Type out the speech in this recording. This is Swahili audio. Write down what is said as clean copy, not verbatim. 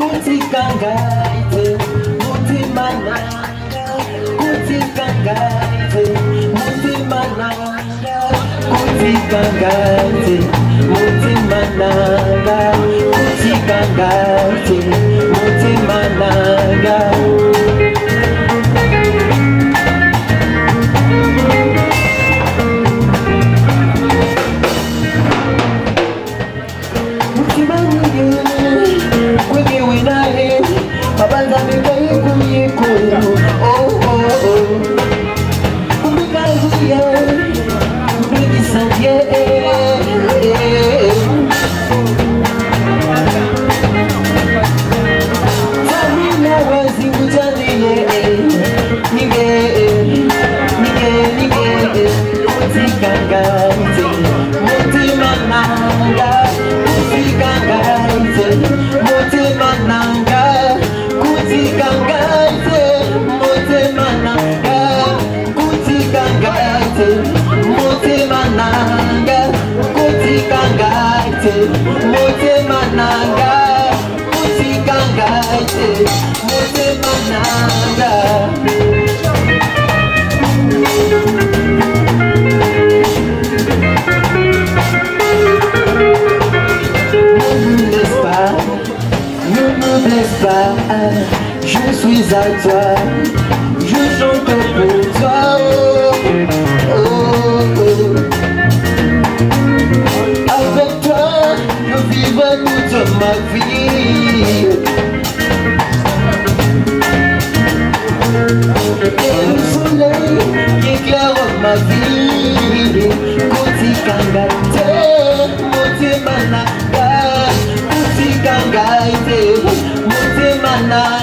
Kutikangaite, Mutimananga, Kutikangaite, Mutimananga, Kutikangaite, Mutimananga, Kutikangaite, Mutimananga. Mutimananga, Kutikangaite, Mutimananga. Ne me laisse pas, je suis à toi, je chante pour toi. Oh, oh, oh. Avec toi, je vivrai toute ma vie. Et le soleil qui éclaire ma vie. Kutikangaite, Mutimananga, Kutikangaite, Mutimananga.